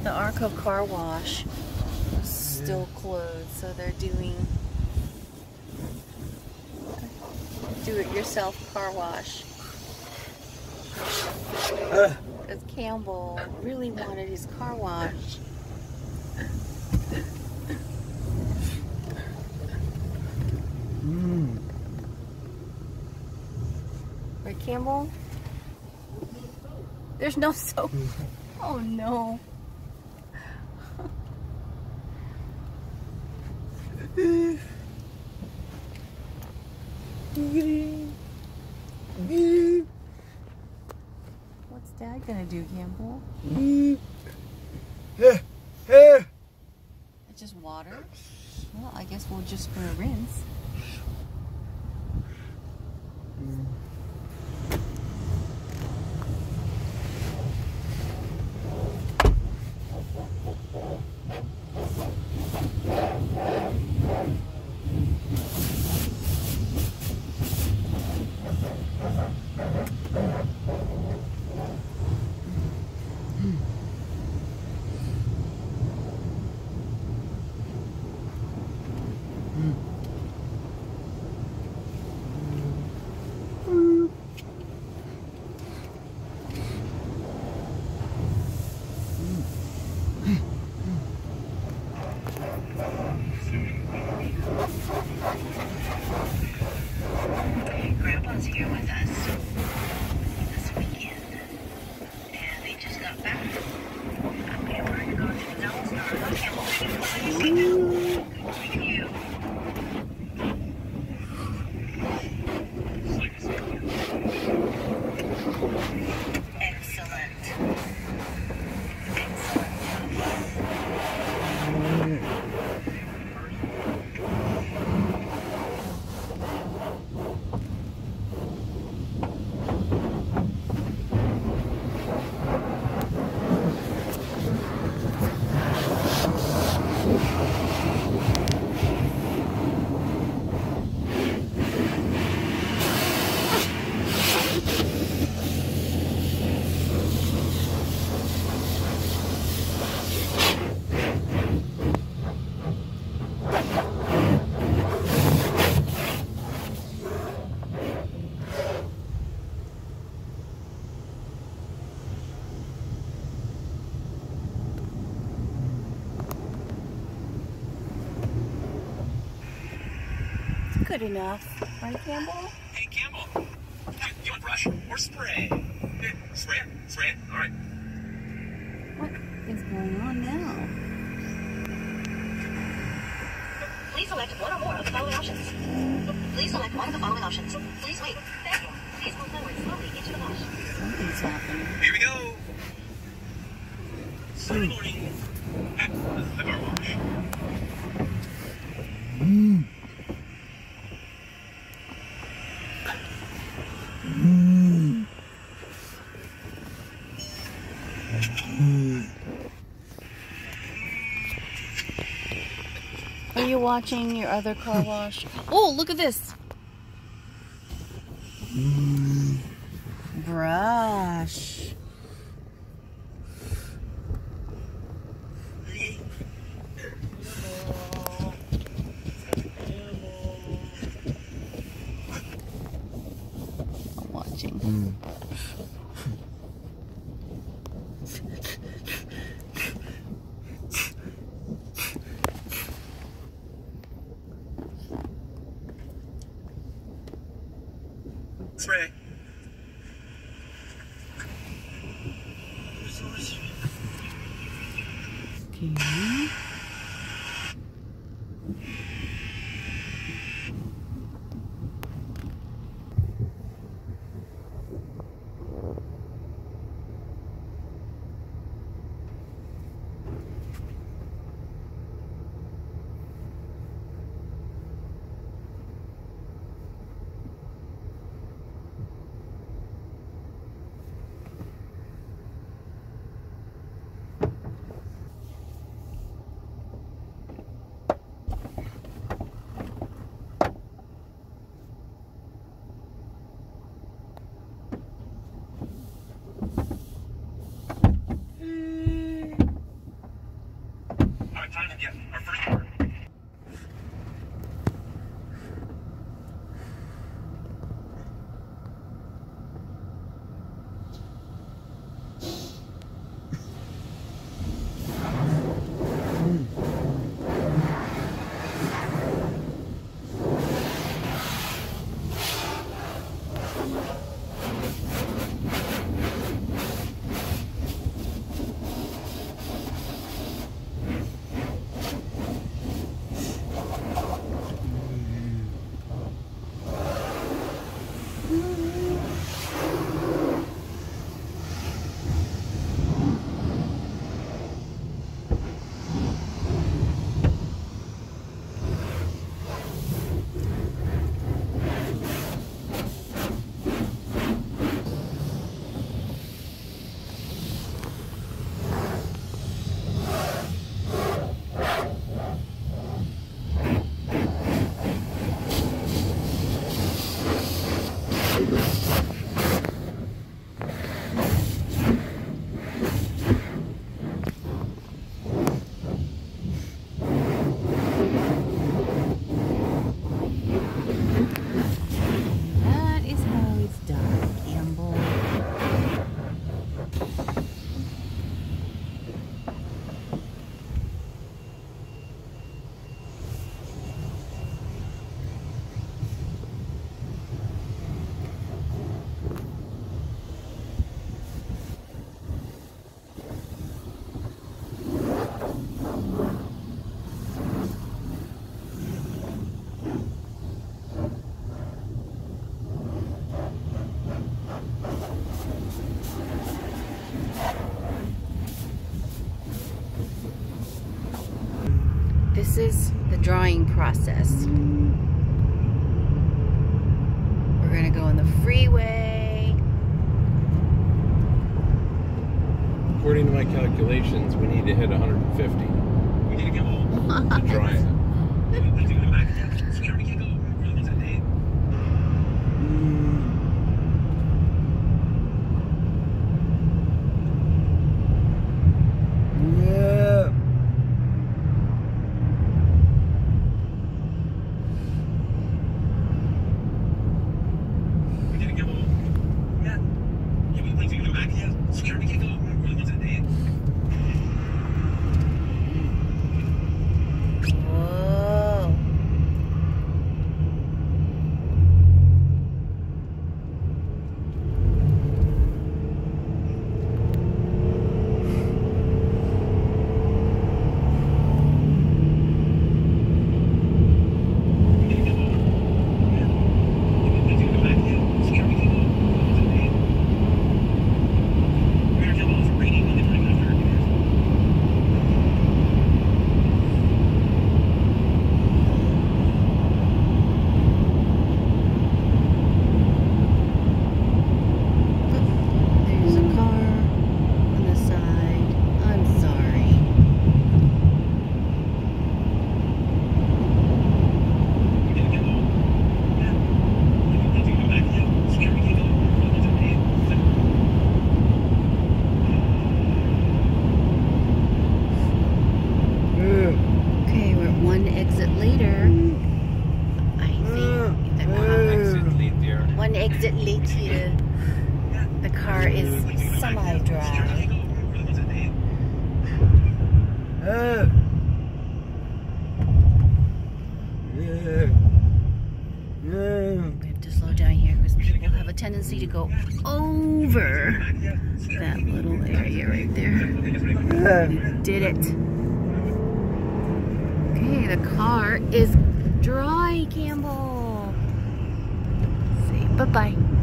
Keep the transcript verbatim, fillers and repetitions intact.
The Arco Car Wash is still closed, so they're doing do-it-yourself car wash. Because Campbell really wanted his car wash. Mm. Right, Campbell? There's no soap. Oh no. What's Dad gonna do, Campbell? It's just water? Well, I guess we'll just gonna rinse. Grandpa's here with us this weekend, and they just got back. Okay, we're going to go to the Dallas Star. Okay, we'll take it. Thank you. Excellent. Good enough, right, Campbell? Hey, Campbell, you, you want brush or spray? Here, spray it, spray it, all right. What is going on now? Please select one or more of the following options. Please select one of the following options. Please wait. Thank you. Please move forward slowly into the wash. Something's happening. Here we go. Sunday morning at the car wash. Mm. Mm. Mm. Are you watching your other car wash? Oh, look at this. Mm. Brush. I'm watching. Mm. Spray. Okay. this is the drying process. We're gonna go on the freeway. According to my calculations, we need to hit one hundred fifty We need to get home. to dry it. Let's go back. Sweetheart, we can't go. We're the ones that date. Yeah. We need to get home. Yeah. Yeah, we need to go back. Yeah. Sweetheart, we can't go. We're the ones that date. Whoa. We need to get home. Yeah. Yeah, we need to go back. Yeah. Sweetheart, we can't go. We're the ones that date. We better tell them it's raining when they bring after. There's a car on the side. I'm sorry. We need to get home. Yeah. Yeah, we need to go back. Yeah. Sweetheart, we can't go. We're the ones that date. Okay, we're one exit later. I think the car, Exit lead there. one exit later, the car is semi-dry. Yeah. Yeah. Yeah. We have to slow down here because people have a tendency to go over that little area right there. We did it. Okay, the car is dry, Campbell. Say bye-bye.